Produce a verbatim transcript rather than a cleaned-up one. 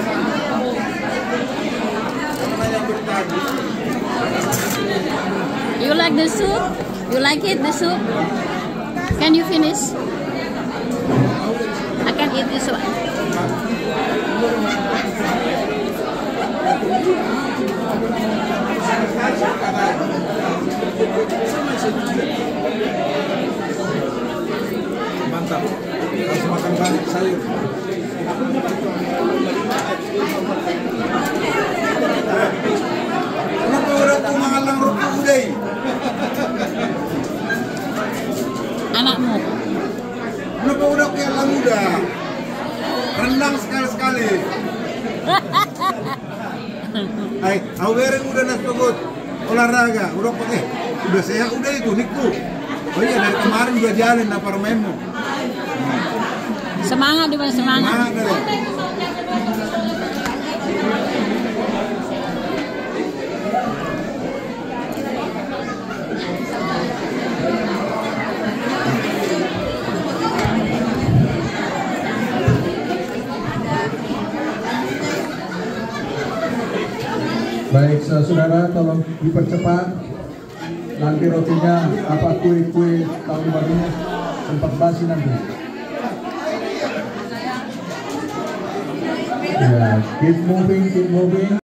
You like the soup? You like it, the soup? Can you finish? I can eat this one. Mantap. Harus makan banyak sayur. Kenapa udah aku mengalang rokok udah? Anakmu? Kenapa udah aku yang udah? Rendang sekali-sekali. Hai, aku bereng udah nas pokok olahraga, udah pakai, udah sehat udah itu niku. Oh iya dari kemarin juga jalan apartemenmu. Semangat di mana semangat? Semangat deh. Baik, saudara, tolong dipercepat. Nanti rotinya apa kue-kue tahun barunya sempat basi nanti. Ya, keep moving, keep moving.